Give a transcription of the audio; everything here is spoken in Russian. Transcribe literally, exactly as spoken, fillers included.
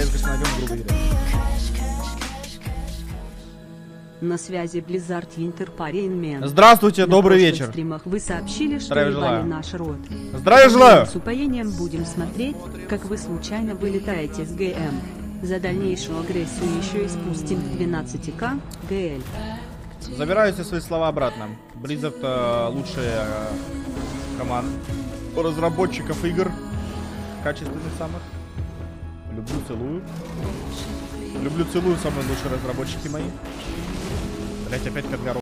резкость найдем в другой игре. На связи Blizzard Entertainment. Здравствуйте, На добрый прошлых вечер. стримах вы сообщили, что Здравия ебали желаю. наш род. Здравия желаю. С упоением будем смотреть, как вы случайно вылетаете с ГМ. За дальнейшую агрессию еще и спустим в двенадцать ка ГЛ. Забираю все свои слова обратно. Blizzard э, лучшая э, команда разработчиков игр. Качественных самых. Люблю, целую. Люблю, целую, самые лучшие разработчики мои. Блять, опять Катгару.